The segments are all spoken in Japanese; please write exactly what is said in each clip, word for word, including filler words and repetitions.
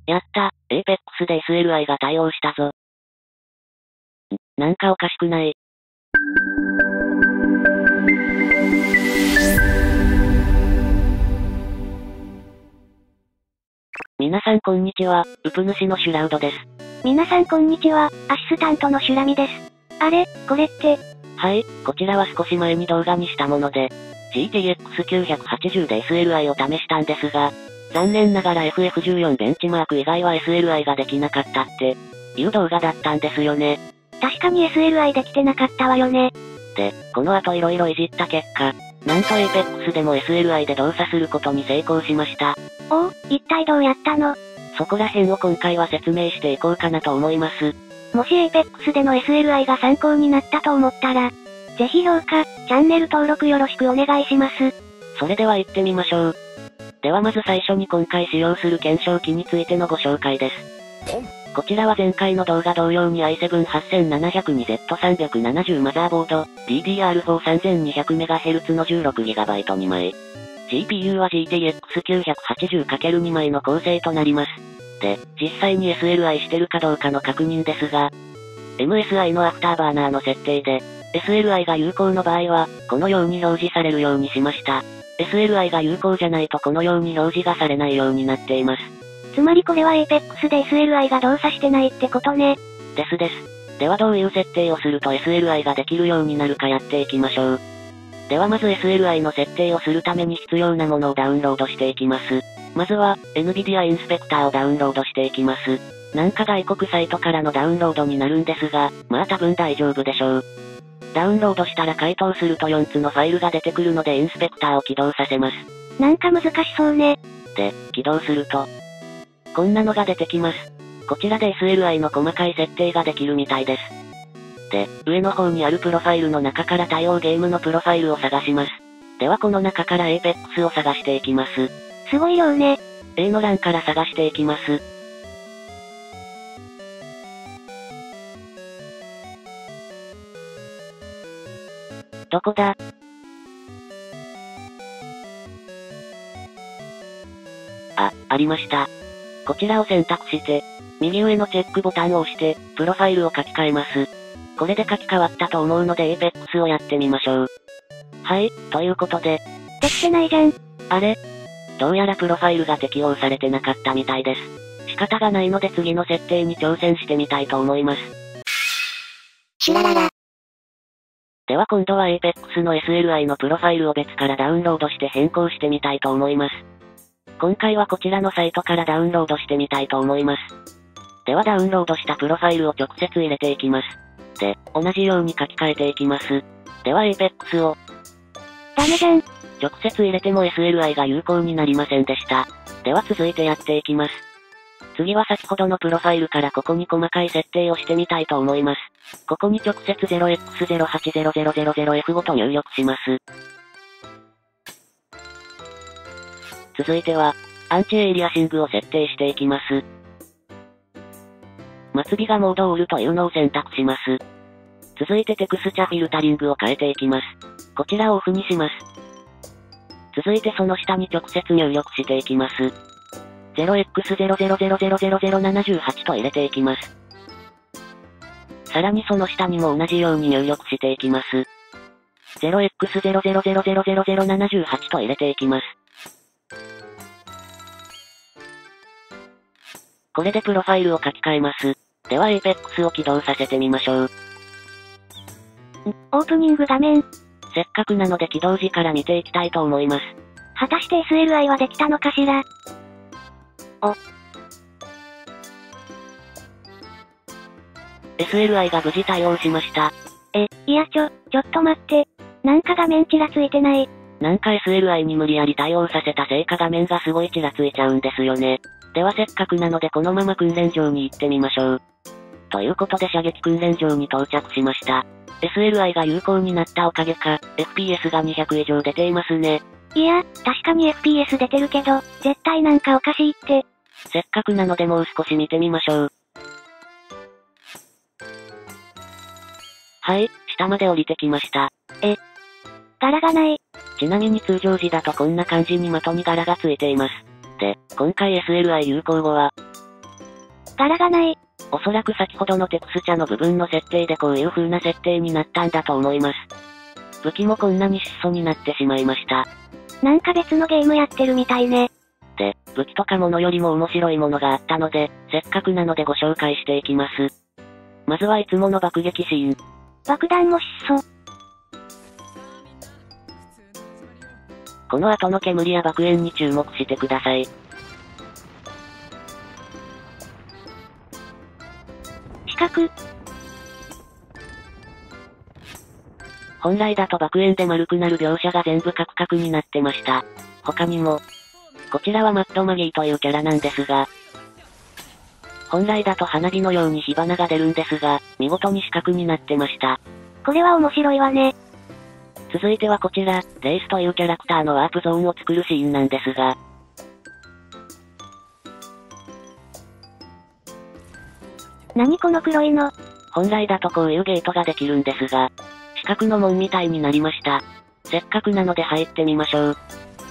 やった、エーペックス で エスエルアイ が対応したぞ。ん、なんかおかしくない？皆さんこんにちは、ウプ主のシュラウドです。 皆さんこんにちは、アシスタントのシュラミです。あれ、これって。 はい、こちらは少し前に動画にしたもので、ジーティーエックスきゅうひゃくはちじゅう で エスエルアイ を試したんですが、残念ながら エフエフじゅうよん ベンチマーク以外は エスエルアイ ができなかったって、いう動画だったんですよね。 確かに エスエルアイ できてなかったわよね。 で、この後色々いじった結果、なんと エーペックス でも エスエルアイ で動作することに成功しました。 おお、一体どうやったの？ そこら辺を今回は説明していこうかなと思います。 もし エーペックス での エスエルアイ が参考になったと思ったら、ぜひ評価、チャンネル登録よろしくお願いします。 それでは行ってみましょう。ではまず最初に今回使用する検証機についてのご紹介です。こちらは前回の動画同様に アイセブンはちななゼットさんななゼロ マザーボード、ディーディーアールフォーさんぜんにひゃくメガヘルツ の じゅうろくギガバイトにまい。ジーピーユー は ジーティーエックスきゅうひゃくはちじゅうかけるに 枚の構成となります。で、実際に エスエルアイ してるかどうかの確認ですが、エムエスアイ のアフターバーナーの設定で、エスエルアイ が有効の場合は、このように表示されるようにしました。エスエルアイ が有効じゃないとこのように表示がされないようになっています。 つまりこれは エーペックス で エスエルアイ が動作してないってことね。 ですです。ではどういう設定をすると エスエルアイ ができるようになるかやっていきましょう。ではまず エスエルアイ の設定をするために必要なものをダウンロードしていきます。まずは、エヌビディア インスペクターをダウンロードしていきます。なんか外国サイトからのダウンロードになるんですが、まあ多分大丈夫でしょう。ダウンロードしたら解凍するとよっつのファイルが出てくるのでインスペクターを起動させます。 なんか難しそうね。 で、起動すると、こんなのが出てきます。こちらで エスエルアイ の細かい設定ができるみたいです。で、上の方にあるプロファイルの中から対応ゲームのプロファイルを探します。ではこの中から エーペックス を探していきます。 すごい量ね。 A の欄から探していきます。どこだ？あ、ありました。こちらを選択して、右上のチェックボタンを押して、プロファイルを書き換えます。これで書き換わったと思うので エーペックス をやってみましょう。はい、ということで。 できてないじゃん。 あれ？どうやらプロファイルが適用されてなかったみたいです。仕方がないので次の設定に挑戦してみたいと思います。 シュラララ。 では今度は エーペックス の エスエルアイ のプロファイルを別からダウンロードして変更してみたいと思います。今回はこちらのサイトからダウンロードしてみたいと思います。ではダウンロードしたプロファイルを直接入れていきます。で、同じように書き換えていきます。では エーペックス を。 ダメじゃん。 直接入れても エスエルアイ が有効になりませんでした。では続いてやっていきます。次は先ほどのプロファイルからここに細かい設定をしてみたいと思います。ここに直接 ゼロエックスゼロはちゼロゼロゼロゼロエフご と入力します。続いては、アンチエイリアシングを設定していきます。末尾がモードオールというのを選択します。続いてテクスチャフィルタリングを変えていきます。こちらをオフにします。続いてその下に直接入力していきます。ゼロエックスゼロゼロゼロゼロゼロゼロななはち と入れていきます。さらにその下にも同じように入力していきます。ゼロエックスゼロゼロゼロゼロゼロゼロななはち と入れていきます。これでプロファイルを書き換えます。では エーペックス を起動させてみましょう。ん、 オープニング画面。 せっかくなので起動時から見ていきたいと思います。 果たして エスエルアイ はできたのかしら？お。 エスエルアイ が無事対応しました。 え、いやちょ、ちょっと待って。なんか画面ちらついてない。 なんか エスエルアイ に無理やり対応させたせいか画面がすごいちらついちゃうんですよね。ではせっかくなのでこのまま訓練場に行ってみましょう。ということで射撃訓練場に到着しました。エスエルアイ が有効になったおかげか、エフピーエス がにひゃく以上出ていますね。 いや、確かに エフピーエス 出てるけど、絶対なんかおかしいって。 せっかくなのでもう少し見てみましょう。はい、下まで降りてきました。 え、柄がない。 ちなみに通常時だとこんな感じに的に柄がついています。で、今回 エスエルアイ 有効後は、 柄がない。 おそらく先ほどのテクスチャの部分の設定でこういう風な設定になったんだと思います。武器もこんなに質素になってしまいました。 なんか別のゲームやってるみたいね。 で、武器とか物よりも面白いものがあったので、せっかくなのでご紹介していきます。まずはいつもの爆撃シーン。 爆弾も質素。 この後の煙や爆炎に注目してください。 四角。 本来だと爆炎で丸くなる描写が全部カクカクになってました。他にも、こちらはマッドマギーというキャラなんですが、本来だと花火のように火花が出るんですが、見事に四角になってました。 これは面白いわね。 続いてはこちら、レイスというキャラクターのワープゾーンを作るシーンなんですが、 何この黒いの。 本来だとこういうゲートができるんですが、四角の門みたいになりました。せっかくなので入ってみましょう。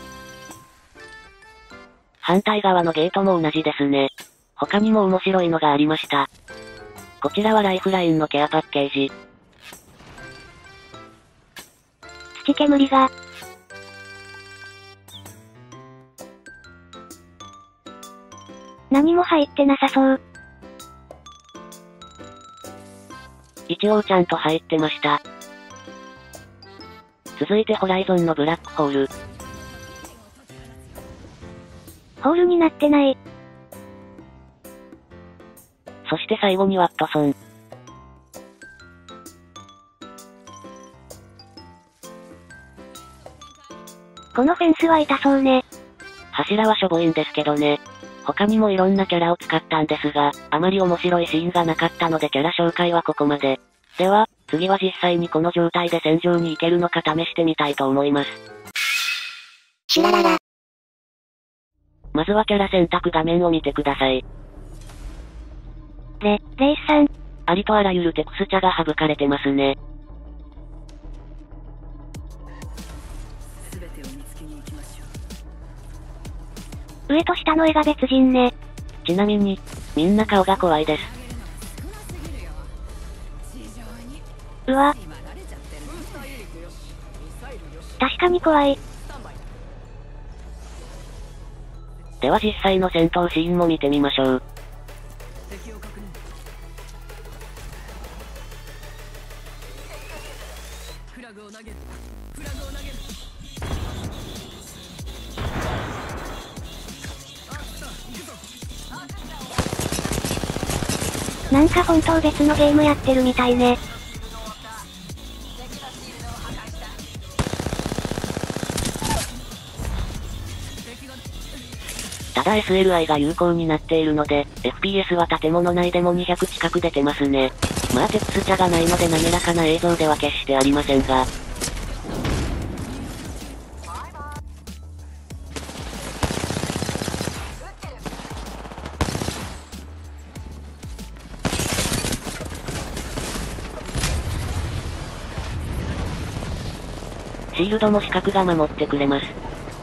反対側のゲートも同じですね。他にも面白いのがありました。こちらはライフラインのケアパッケージ。 土煙が。何も入ってなさそう。 一応ちゃんと入ってました。続いてホライゾンのブラックホール。 ホールになってない。 そして最後にワットソン。 このフェンスは痛そうね。 柱はしょぼいんですけどね。他にもいろんなキャラを使ったんですが、あまり面白いシーンがなかったのでキャラ紹介はここまで。では、次は実際にこの状態で戦場に行けるのか試してみたいと思います。 シュラララ。 まずはキャラ選択画面を見てください。 レ、レイスさん。 ありとあらゆるテクスチャが省かれてますね。 上と下の絵が別人ね。 ちなみに、みんな顔が怖いです。 うわ。確かに怖い。 では実際の戦闘シーンも見てみましょう。 なんか本当別のゲームやってるみたいね。 ただ エスエルアイ が有効になっているので、エフピーエス は建物内でもにひゃく近く出てますね。まあテクスチャがないので滑らかな映像では決してありませんが。シールドも四角が守ってくれます。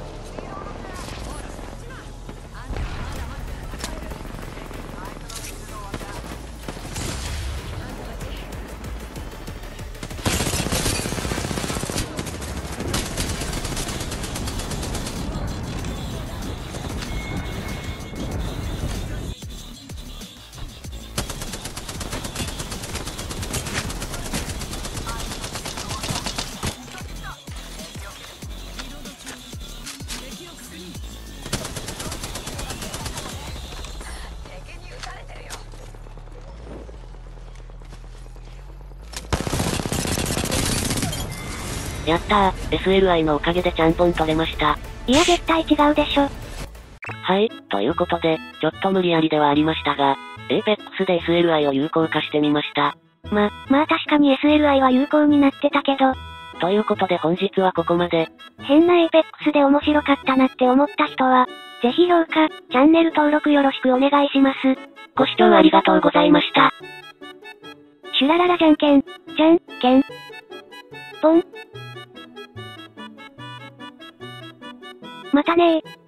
やったー、エスエルアイ のおかげでちゃんぽん取れました。 いや絶対違うでしょ。 はい、ということで、ちょっと無理やりではありましたが、エーペックス で エスエルアイ を有効化してみました。 ま、まあ確かに エスエルアイ は有効になってたけど。 ということで本日はここまで。 変な エーペックス で面白かったなって思った人は、ぜひ評価、チャンネル登録よろしくお願いします。 ご視聴ありがとうございました。 シュラララじゃんけん、じゃんけん、ぽん。またねー。